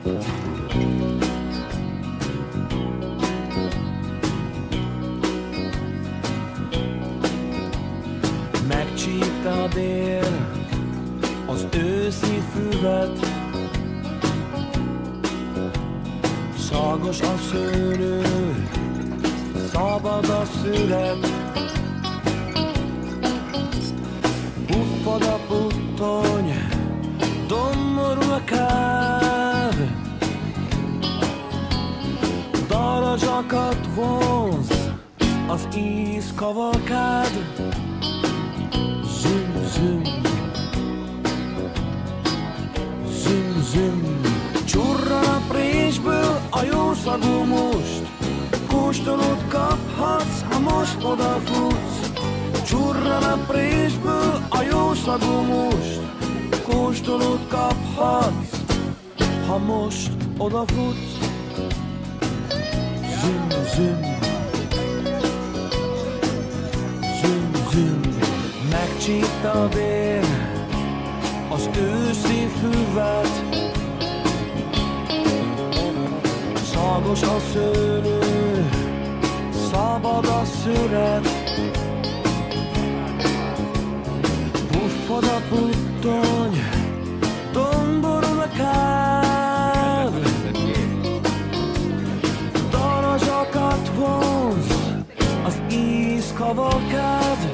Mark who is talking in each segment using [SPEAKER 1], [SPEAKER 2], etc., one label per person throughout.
[SPEAKER 1] Megcsípte a dél az őszi füvet, szagos a szőlő, szabad a szület, puffad a puttony, domborul a káv, darazsakat vonz az ízkavalkád. Züm, züm, züm, züm. Csurran a présből a jószagú must, kóstolót kaphatsz, ha most odafutsz. Csurran a présből a jószagú must, kóstolót kaphatsz, ha most odafutsz. Züm, züm, züm, züm. Megcsípte a dél az őszi füvet, szagos a szőlő, szabad a szület, puffad a puttony, domborul a káv, darazsakat vonz az ízkavalkád.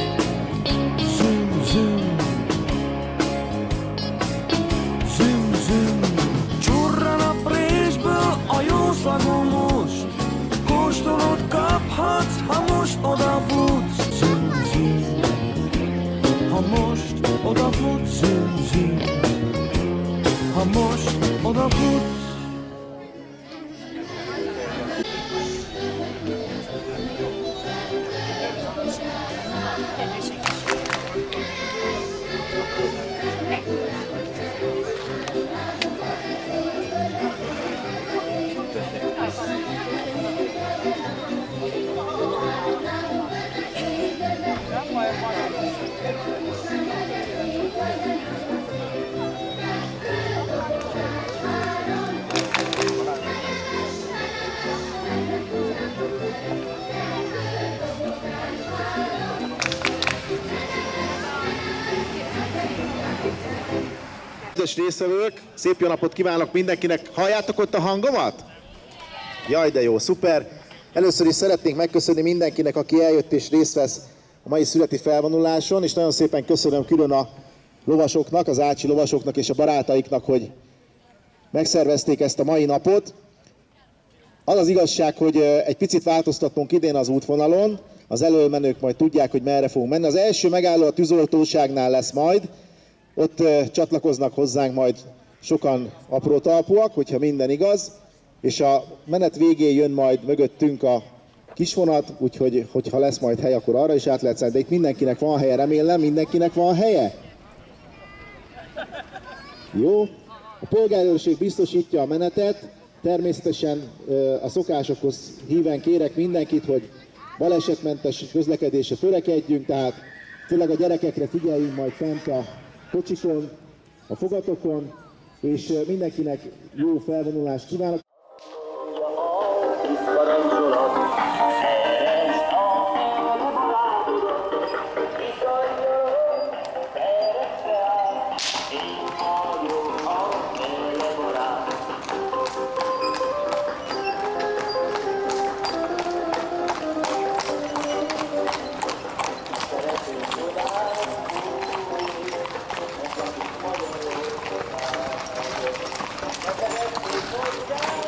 [SPEAKER 1] Züm, züm, züm, züm. Csurran a présből a jószagú must, kóstolót kaphatsz, ha most odafutsz. Züm, züm, ha most odafutsz. Züm, züm, ha most odafutsz.
[SPEAKER 2] Kedves résztvevők, szép jó napot kívánok mindenkinek! Halljátok ott a hangomat? Jaj, de jó, szuper! Először is szeretnénk megköszönni mindenkinek, aki eljött és részt vesz a mai születi felvonuláson, és nagyon szépen köszönöm külön a lovasoknak, az ácsi lovasoknak és a barátaiknak, hogy megszervezték ezt a mai napot. Az az igazság, hogy egy picit változtattunk idén az útvonalon, az elölmenők majd tudják, hogy merre fogunk menni. Az első megálló a tűzoltóságnál lesz majd, ott csatlakoznak hozzánk majd sokan apró talpúak, hogyha minden igaz, és a menet végén jön majd mögöttünk a kisvonat, úgyhogy ha lesz majd hely, akkor arra is át lehet szállni. De itt mindenkinek van helye, remélem, mindenkinek van helye? Jó? A polgárőrség biztosítja a menetet, természetesen a szokásokhoz híven kérek mindenkit, hogy balesetmentes közlekedésre törekedjünk, tehát főleg a gyerekekre figyeljünk majd fent a kocsikon, a fogatokon, és mindenkinek jó felvonulást kívánok.
[SPEAKER 3] Yeah.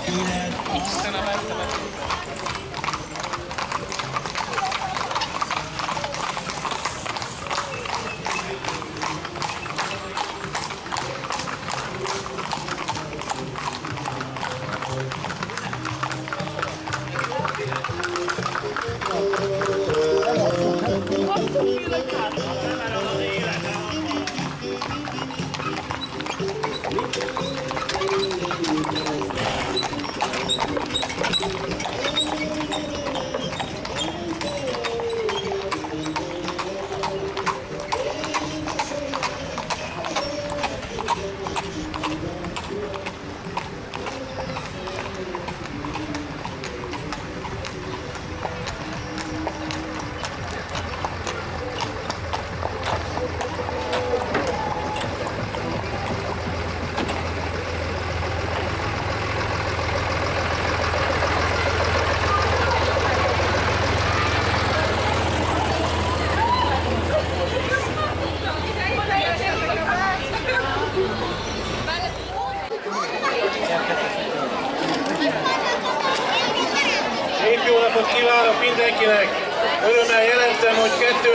[SPEAKER 3] Jó napot kívánok mindenkinek! Örömmel jelentem, hogy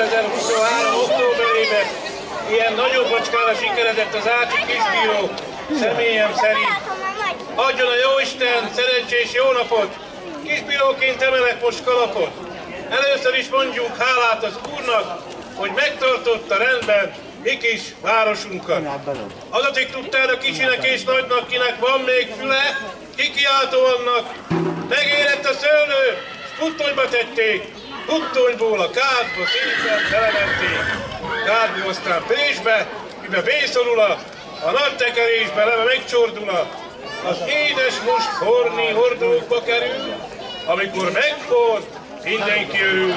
[SPEAKER 3] 2023. októberében ilyen nagyobb macskára sikeredett az Ácsi Kisbíró, személyem szerint. Adjon a Jóisten szerencsés jó napot! Kisbíróként emelek most kalapot. Először is mondjuk hálát az Úrnak, hogy megtartotta rendben mi kis városunkat. Adatig tudtál a kicsinek és nagynak, kinek van még füle, kikiáltó annak. Megérett a szőlő, s puttonyba tették, puttonyból a kádba szépen belevették. Kádból aztán présbe, mibe bészorul a nagy tekerésbe leve megcsordul az édes most forni hordókba kerül, amikor megford, mindenki örül.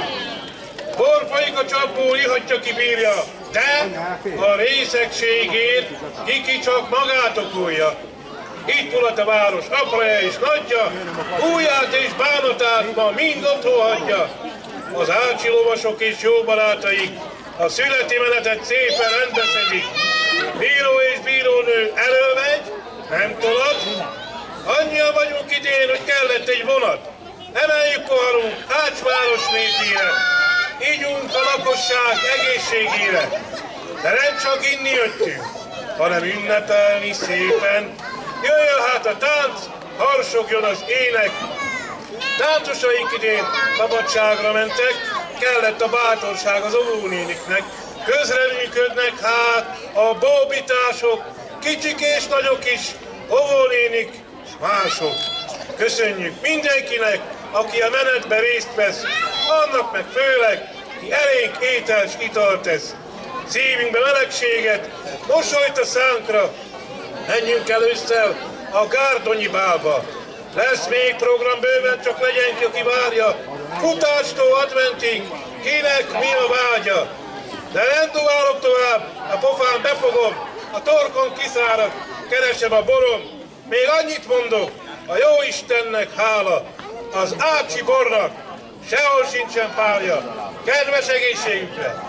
[SPEAKER 3] Bor folyik a csapból, ihatja ki bírja, de a részegségért ki csak magát okolja. Itt mulat a város apraja és nagyja, újját és bánatát ma mind otthon hagyja. Az ácsi lovasok és jó barátaik a születi menetet szépen rendbeszedik. Bíró és bírónő előmegy, nem tolad. Annyian vagyunk idén, hogy kellett egy vonat. Emeljük poharunk Ács-város népére, ígyunk a lakosság egészségére. De nem csak inni jöttünk, hanem ünnepelni szépen. Jöjjön hát a tánc, harsogjon az ének. Táncosaink idén szabadságra mentek, kellett a bátorság az óvónéniknek. Közreműködnek hát a bóbitások, kicsik és nagyok is, óvónénik és mások. Köszönjük mindenkinek, aki a menetben részt vesz, annak meg főleg, ki elénk ételt s italt tesz. Szívünkbe melegséget, mosolyt a szánkra, menjünk el ősszel a Gárdonyi bálba. Lesz még program bőven, csak legyen ki, aki várja. Futástól adventig, kinek mi a vágya. De nem duválok tovább, a pofán befogom, a torkon kiszárad, keresem a borom. Még annyit mondok, a jó Istennek hála, az ácsi bornak sehol sincsen párja. Kedves egészségükre!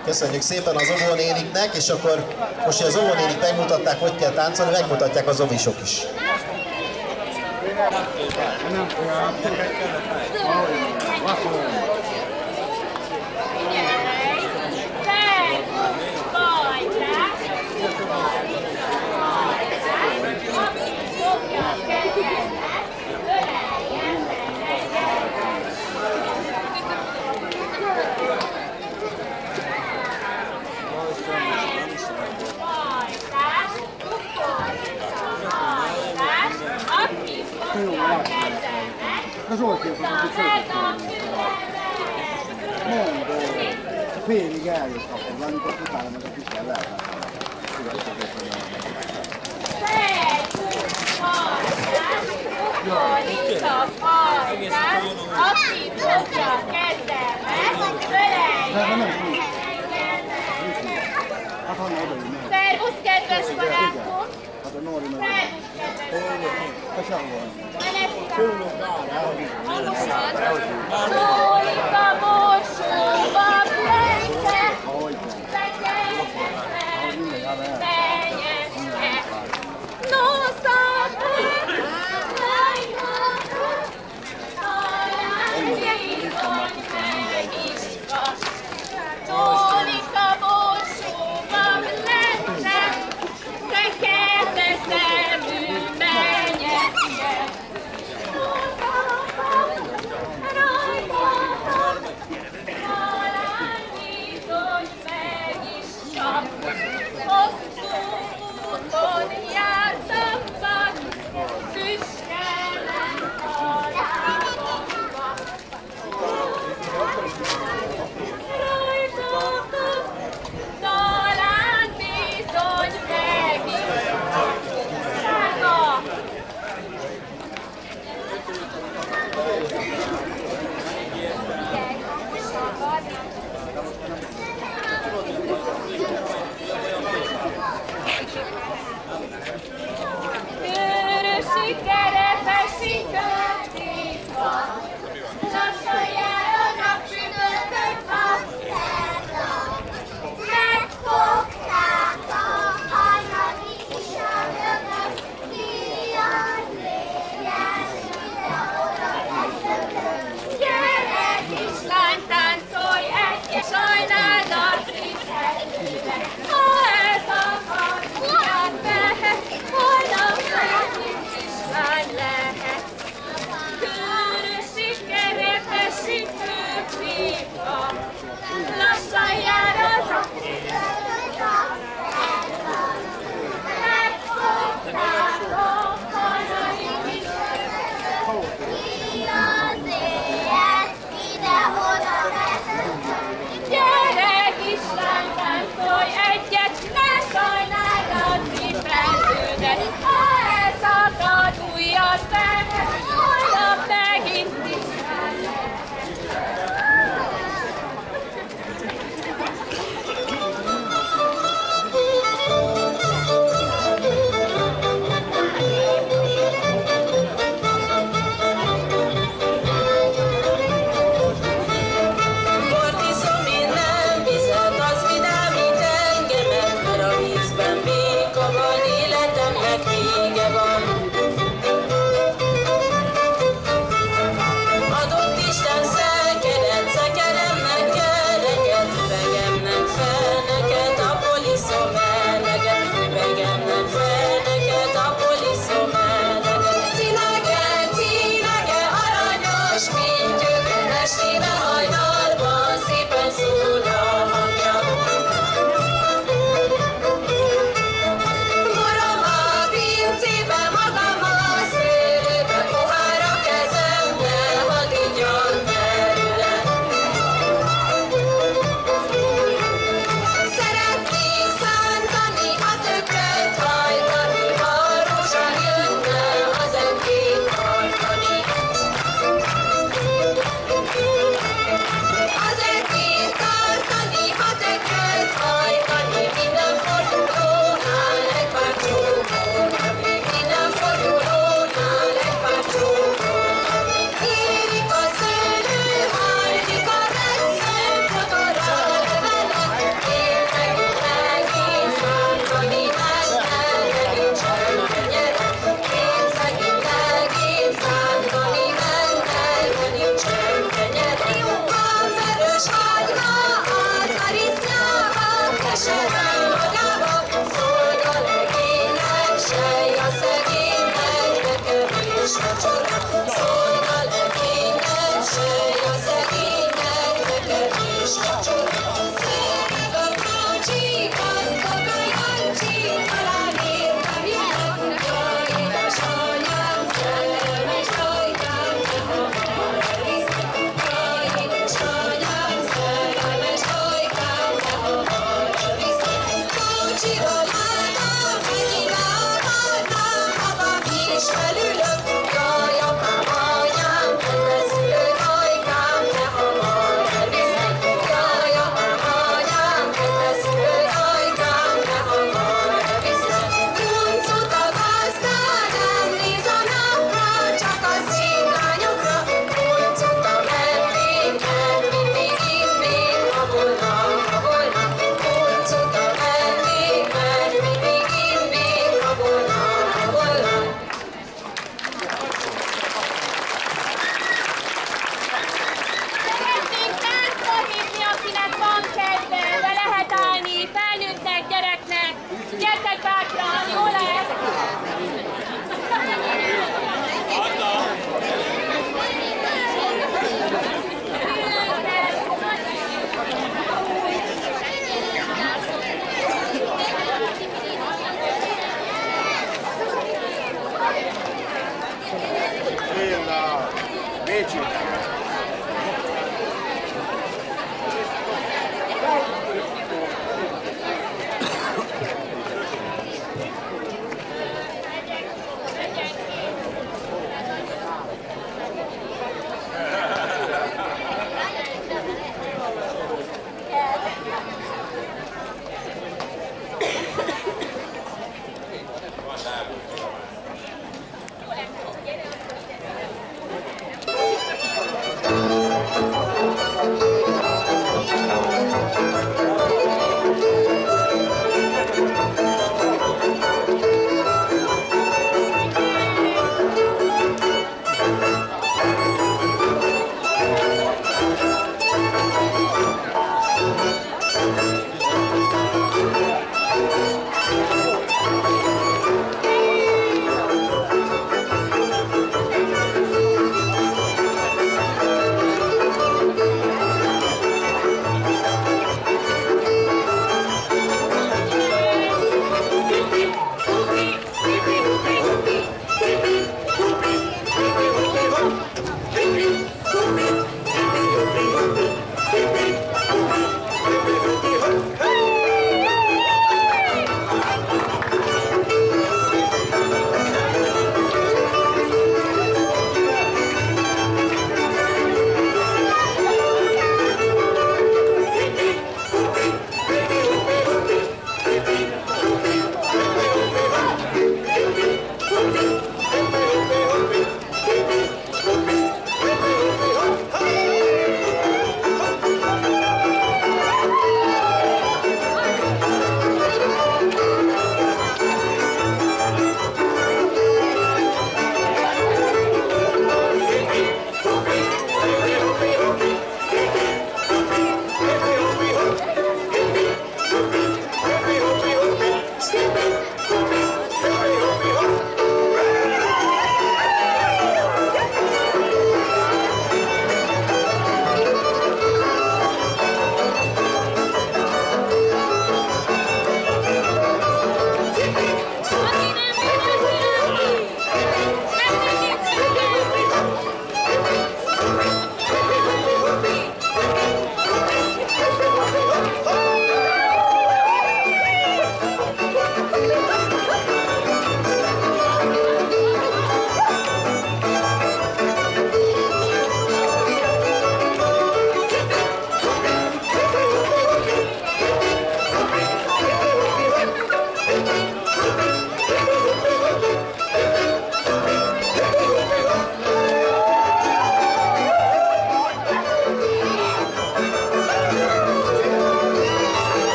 [SPEAKER 2] Köszönjük szépen az óvónéniknek, és akkor most, hogy az óvónénik megmutatták, hogy kell táncolni, megmutatják az ovisok is.
[SPEAKER 4] Félig eljött akkor, amikor utána meg a kicsit lehet.
[SPEAKER 5] Aki fogja a kezemet, öleljen! Szervusz, kedves barátom! Szervusz, kedves barátom! Lólika borsóba plengte, tenyezte, no szabad, talán bizony meg is kap. Lólika borsóba plengte, fekete szemű menyecske. Sikere feszítődik van, lassan jár a napsütöttök van.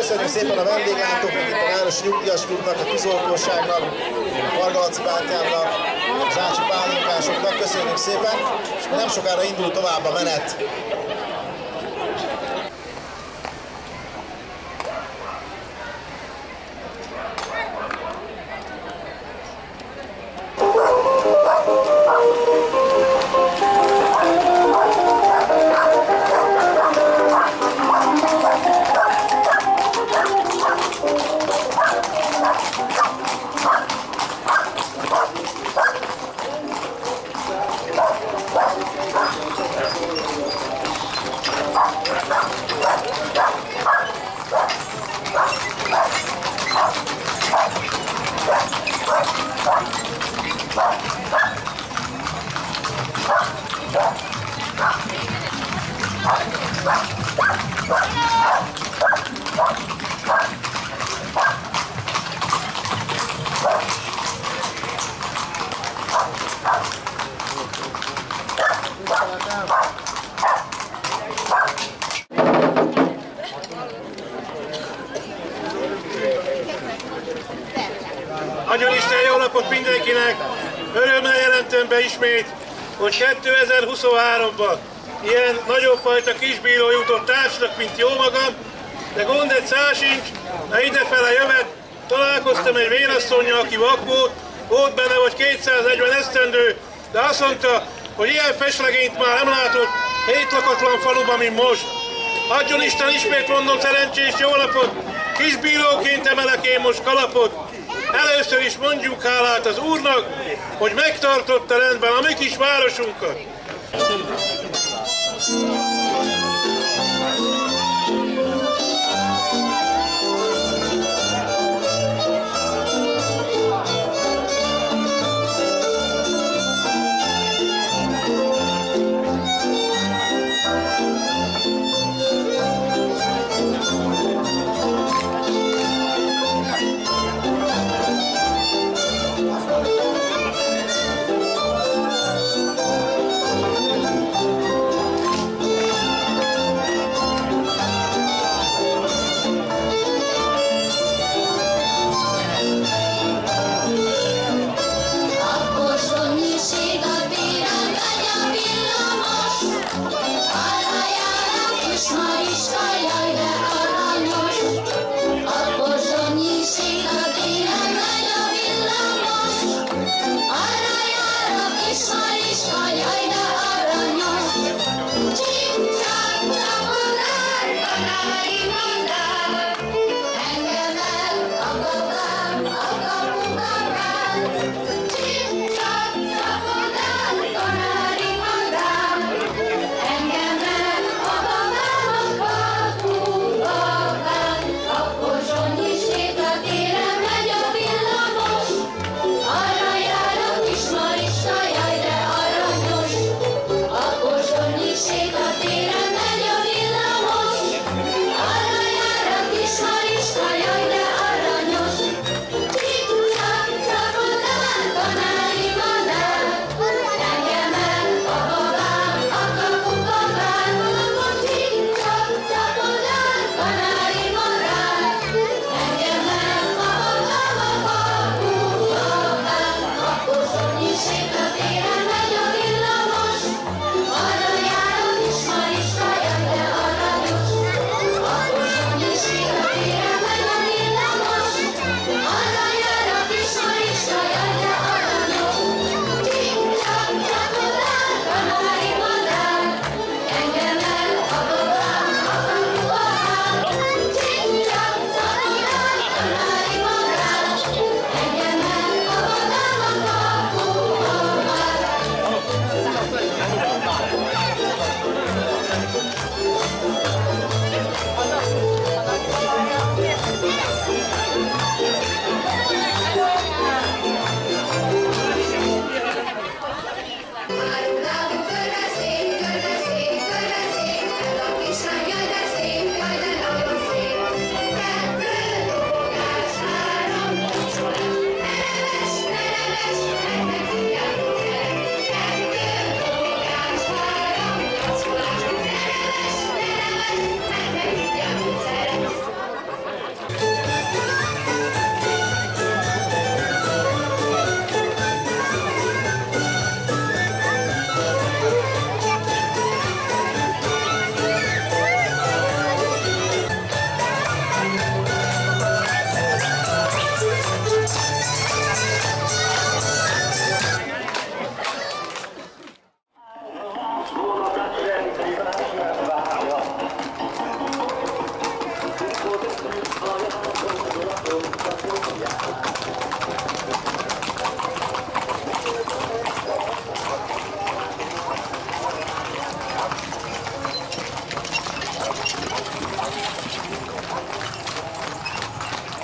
[SPEAKER 2] Köszönjük szépen a vendéglátóknak, itt a Városi Nyugdíjas Klubnak, a Tűzoltóságnak, Varga Laci bátyámnak, az Ácsi pálinkásoknak, köszönjük szépen, és nem sokára indul tovább a menet.
[SPEAKER 3] Nagyon Isten jó napot mindenkinek! Örömmel jelentem be ismét, hogy 2023-ban ilyen nagyobb fajta kisbíró jutott társnak, mint jó magam, de gond egy szál sincs, mert idefele jövet, találkoztam egy vénasszonnyal, aki vak volt benne vagy 240 esztendő, de azt mondta, hogy ilyen feslegényt már nem látott 7 lakatlan faluban, mint most. Adjon Isten, ismét mondom, szerencsés jó napot! Kisbíróként emelek én most kalapot. Először is mondjuk hálát az Úrnak, hogy megtartotta rendben a mi kis városunkat.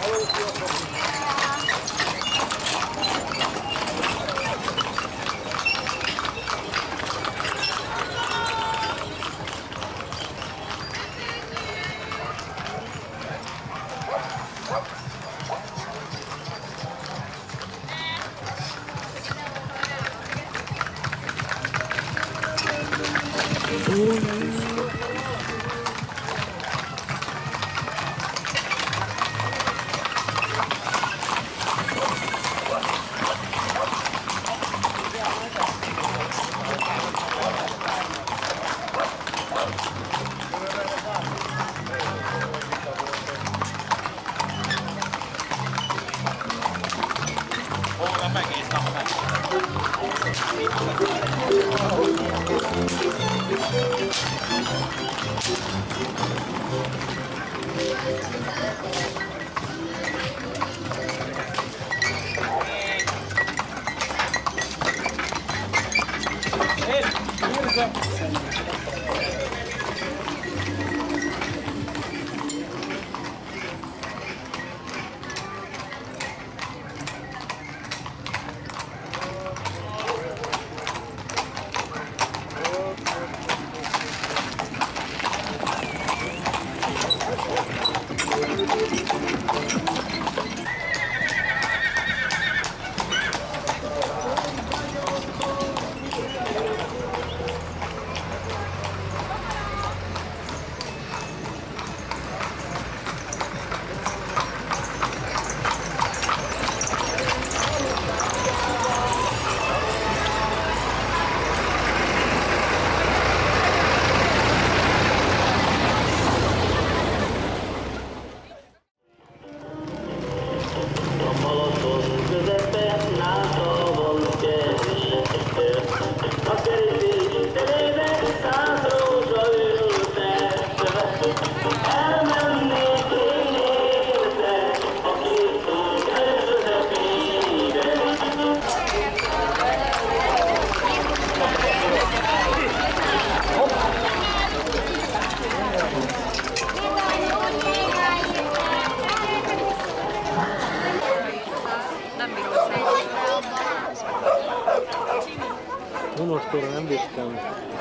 [SPEAKER 6] Monostorra nem vittem.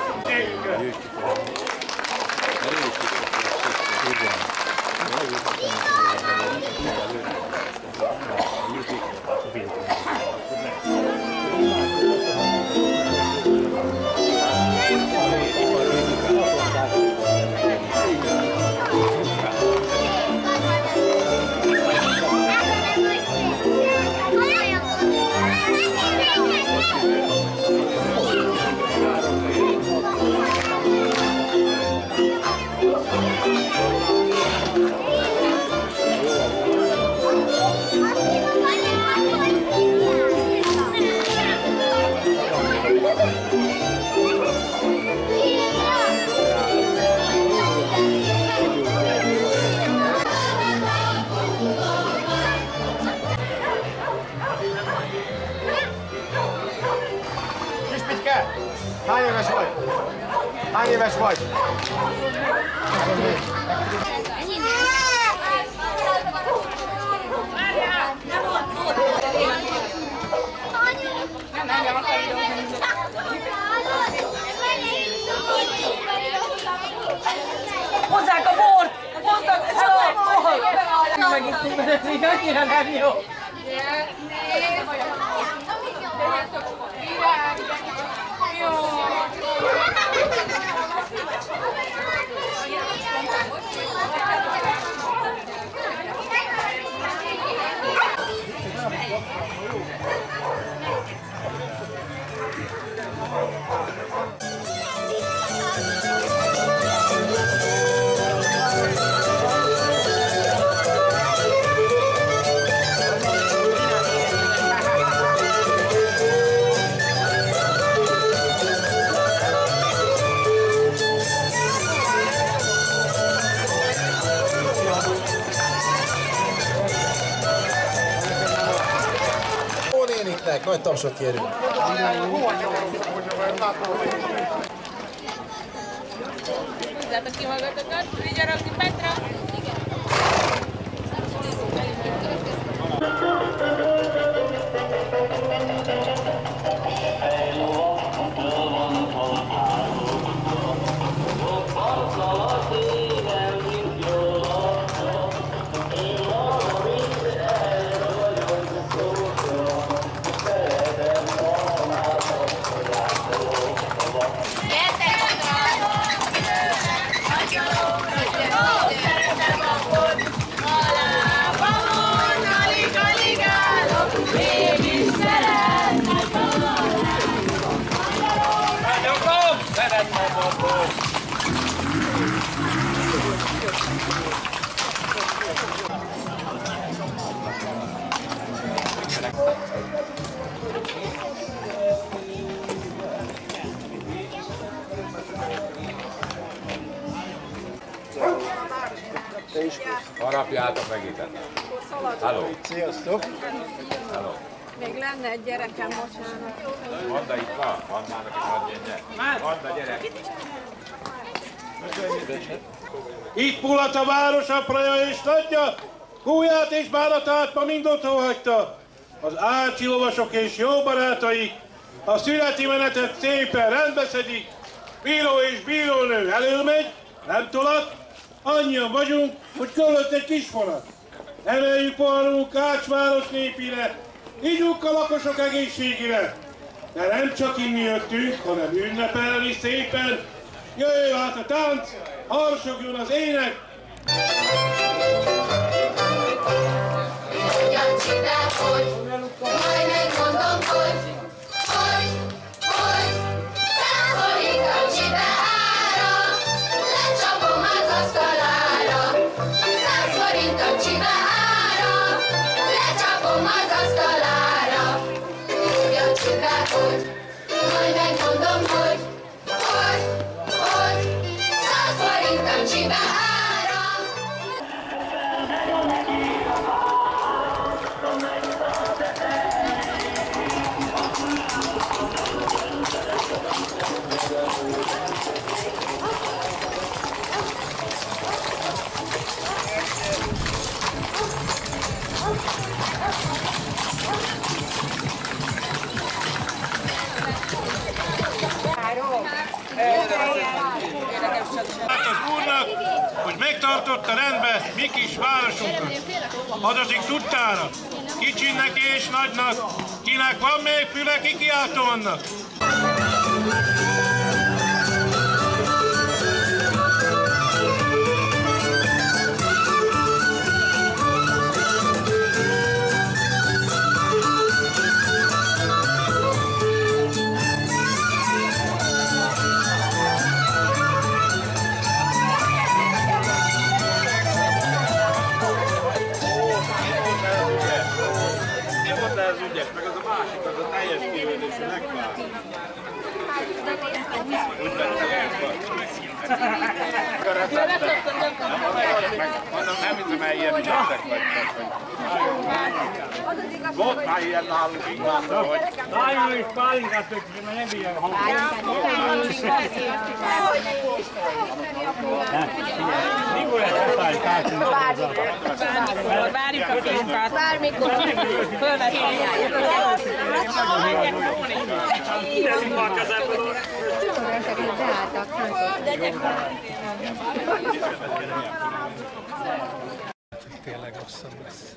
[SPEAKER 4] Hány éves vagy? Hány éves vagy?
[SPEAKER 7] Hozzák a bort! Hozzák a bort! Megisztunk bele, annyira nem jó.
[SPEAKER 2] Nagy tapsot kérünk.
[SPEAKER 5] Húzzátok ki magatokat, vigyorogni Petra! Igen.
[SPEAKER 8] Harapjátok meg itt. Halló.
[SPEAKER 4] Sziasztok!
[SPEAKER 8] Halló.
[SPEAKER 9] Még lenne egy gyerekem, bocsánat.
[SPEAKER 8] Vanda itt van? Vandának is adjénje. Vanda, gyerek.
[SPEAKER 3] Itt mulat a város apraja és nagyja, kúját és bánatát ma mind otthon hagyta. Az ácsi lovasok és jó barátaik a születi menetet szépen rendbe szedik. Bíró és bírónő előmegy, nem tolat, annyian vagyunk, hogy körülött egy kis vonat. Emeljük poharunk Kács népire, ígyunk a lakosok egészségére. De nem csak inni jöttünk, hanem ünnepelni szépen. Jöjjön hát a tánc, harsogjon az ének!
[SPEAKER 5] Jancsibe, hogy, majd megmondom, hogy, 100 forint Jancsibe ára, lecsapom az asztalára. 100 forint Jancsibe ára, lecsapom az asztalára. Jancsibe, hogy, majd megmondom, hogy, 100 forint Jancsibe ára.
[SPEAKER 3] Hát az úrnak, hogy megtartotta rendbe mi kis városunkat. Adatik tudtára, kicsinnek és nagynak, kinek van még füle, kikiáltó annak.
[SPEAKER 8] Meg az a másik, az a teljes kivődésű megvár. Úgy vettem el. Mondom, nem hiszem el ilyen csöndek vagytok. Volt már ilyen nálunk, így látom, hogy...
[SPEAKER 6] Álljon is pálinkát tökni, mert nem ilyen hangos. Mikor lesz a pálinkát?
[SPEAKER 7] Bármikor, várjuk a filmkát. Bármikor. Fölvettem.
[SPEAKER 6] Kiderünk már kezemből. Tényleg rosszabb lesz.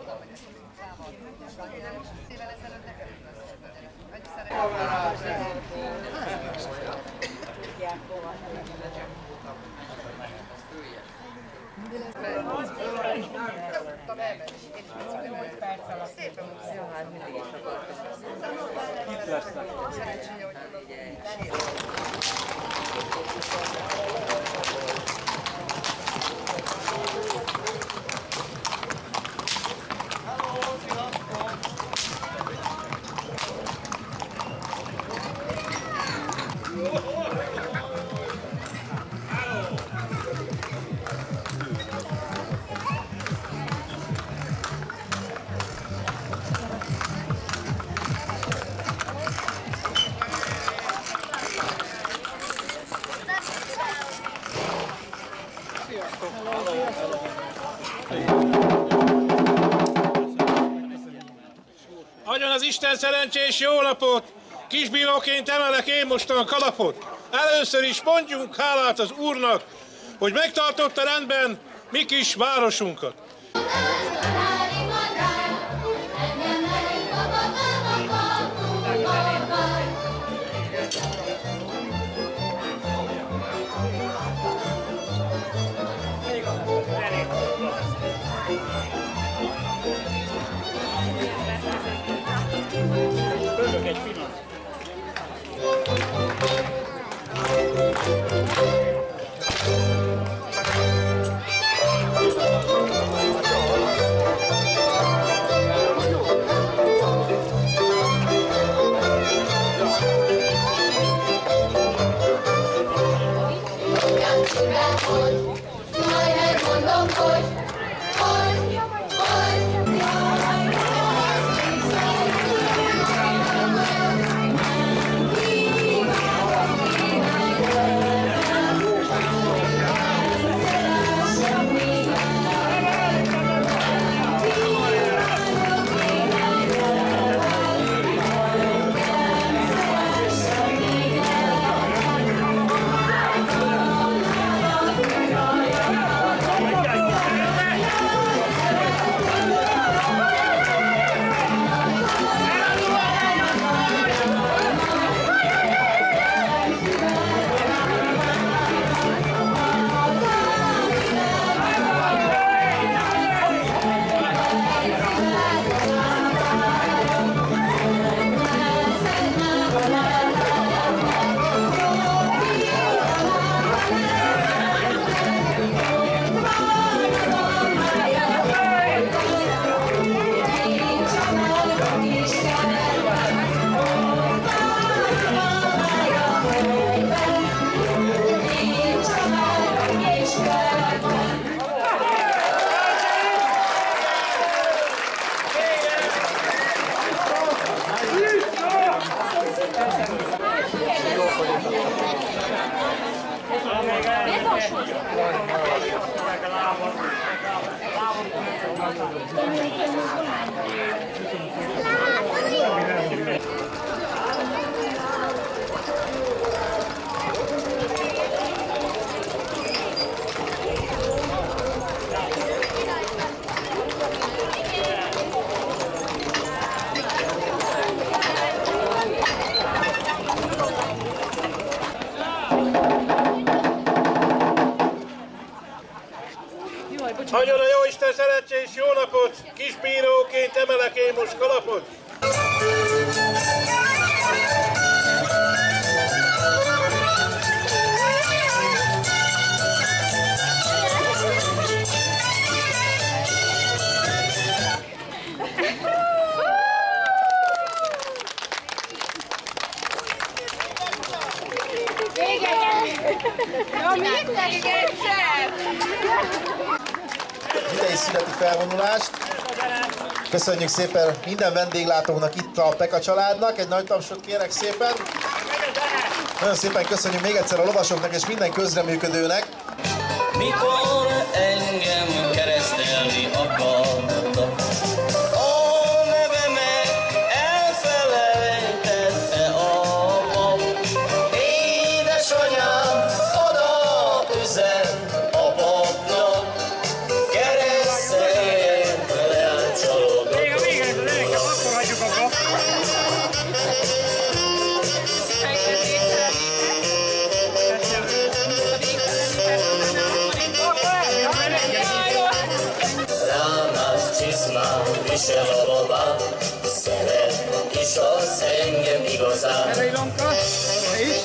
[SPEAKER 3] Adjon az Isten szerencsés jó napot! Kisbíróként emelek én mostan kalapot. Először is mondjunk hálát az Úrnak, hogy megtartotta rendben mi kis városunkat.
[SPEAKER 6] Egy pillanat.
[SPEAKER 3] Nagyon a Jóisten szeretse és jó napot! Kisbíróként emelek én most kalapot!
[SPEAKER 2] Idei születi felvonulást. Köszönjük szépen minden vendéglátónak itt a Peka családnak. Egy nagy tapsot kérek szépen. Nagyon szépen köszönjük még egyszer a lovasoknak és minden közreműködőnek.
[SPEAKER 10] Mikor engem keresztelni akartak, a nevemet elfelejtette a pap. Édesanyám oda üzen a papnak, kereszteljen elcsalódott.
[SPEAKER 6] Még a végén, nekem akkor hagyjuk abba.
[SPEAKER 10] Visel a lovát, szeret, és az engem igazán.
[SPEAKER 6] Erre Ilonka, te is?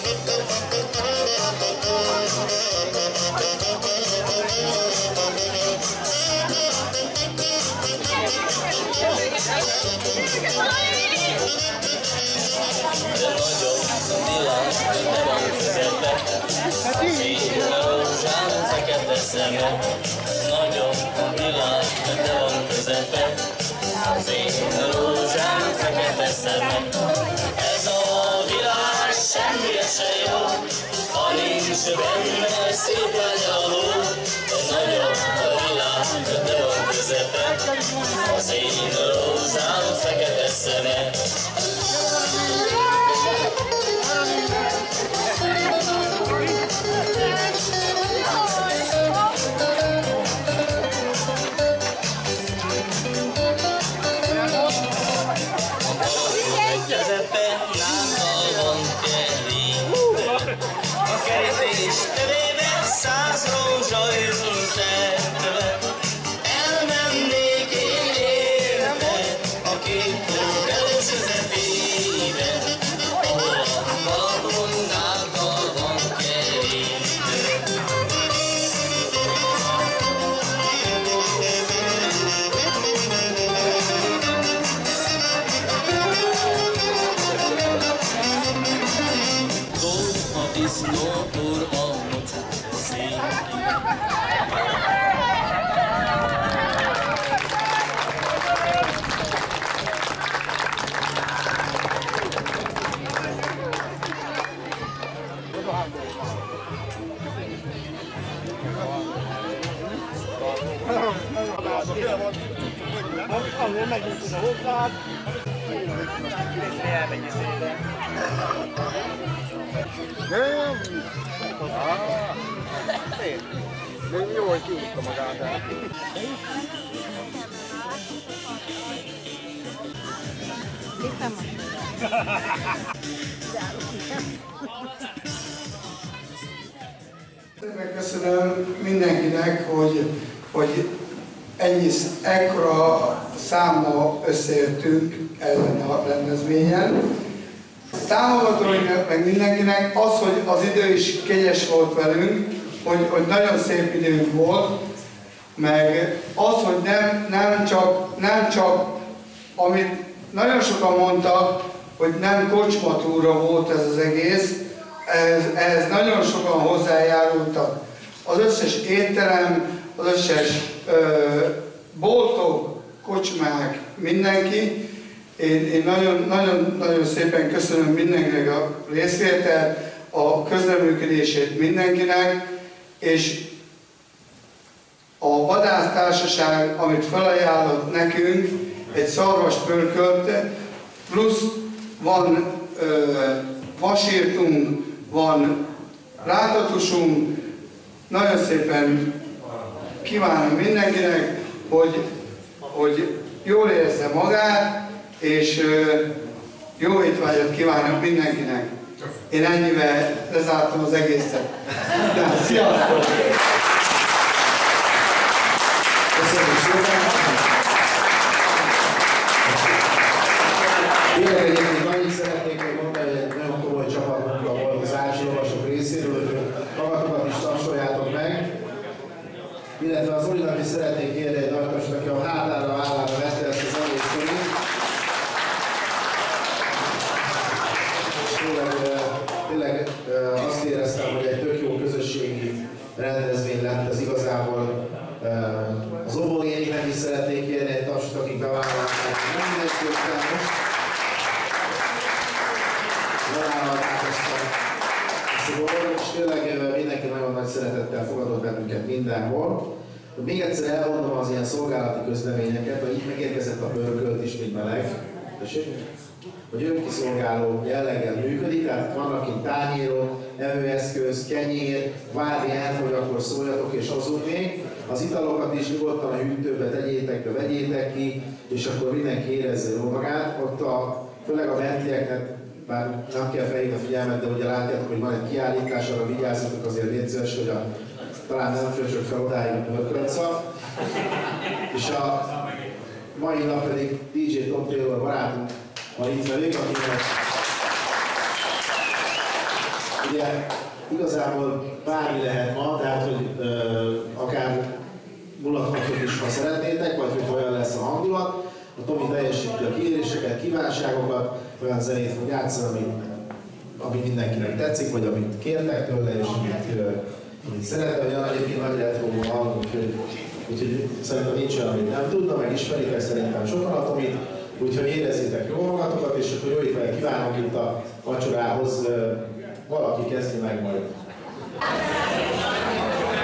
[SPEAKER 10] De nagyobb világ, de van közepbe, szín a rózsám, fekete szeme. Nagyobb világ, de van közepbe, szín a rózsám, fekete szeme. Ez a világ semmire se jó, ha nincs benne szép anyaló. De nagyobb a világ, de van közepbe, szín a rózsám, fekete szeme. A kerítés tövében 100 rózsa ültetve, elmennék én érte a két tó elős közepébe, ahol a balkonnákkal van kerítve. Disznó úr a mocsok széki.
[SPEAKER 4] Azért megnyitod a hozzát. Nem! Még jó, hogy kiúzta magát el.
[SPEAKER 11] Megköszönöm mindenkinek, hogy ekkora számmal összejöttünk ezen a rendezvényen. Támogatóinknak, meg mindenkinek az, hogy az idő is kényes volt velünk, hogy nagyon szép időnk volt, meg az, hogy nem csak, amit nagyon sokan mondtak, hogy nem kocsmatúra volt ez az egész, ehhez nagyon sokan hozzájárultak. Az összes étterem, az összes boltok, kocsmák, mindenki. Én nagyon szépen köszönöm mindenkinek a részvételt, a közreműködését mindenkinek, és a vadásztársaság, amit felajánlott nekünk, egy szarvaspörkölt, plusz van vasírtunk, van rátatusunk. Nagyon szépen kívánom mindenkinek, hogy jól érezze magát, és jó étvágyat kívánok mindenkinek. Én ennyivel lezártam az egészet. Sziasztok!
[SPEAKER 2] Köszönjük szépen! Tényleg egyébként annyit szeretnék még mondani, hogy egy nagyon komoly csapatmunka volt az Ácsi Lovasok részéről, hogy magatokat is tapsoljátok meg. Illetve az Olinak is szeretnék kérni egy nagy tapsot, aki a hátára vállára vette ezt az egész körét. Tényleg azt éreztem, hogy egy tök jó közösségi rendezvény lett ez igazából. Az Oboléniknek is szeretnék kérni egy tapsot, akik bevállalták. Nem mindenképpen most. Bevállalták ezt a dolgot, és tényleg mindenki nagyon nagy szeretettel fogadott bennünket mindenhol. Még egyszer elmondom az ilyen szolgálati közleményeket, hogy itt megérkezett a pörkölt is, még meleg. Hogy önkiszolgáló jelleggel működik, tehát vannak itt tányérok, evőeszköz, kenyér, bármi elfogy, akkor szóljatok és hozzunk még. Az italokat is nyugodtan a hűtőbe tegyétek be, vegyétek ki, és akkor mindenki érezze jól magát. Ott főleg a bentlieknek, bár nem kell felhívni a figyelmet, de ugye látjátok, hogy van egy kiállítás, arra vigyázzatok azért légy szíves, hogy talán nem fröcsök fel odáig a pörköltszav. És a mai nap pedig DJ Tom Taylor barátunk van itt velünk, akinek ugye igazából bármi lehet ma, tehát hogy akár mulathatok is, ha szeretnétek, vagy hogy olyan lesz a hangulat. A Tomi teljesíti a kéréseket, kívánságokat, olyan zenét fog játszani, ami mindenkinek tetszik, vagy amit kértek tőle, és amit szeretne, hogy egyébként nagy retróban hallunk, úgyhogy szerintem nincs olyan, amit nem tudna, meg ismeritek szerintem sokan a Tomit, úgyhogy érezzétek jól magatokat, és akkor jó évet kívánok itt a vacsorához, valaki kezdi meg majd.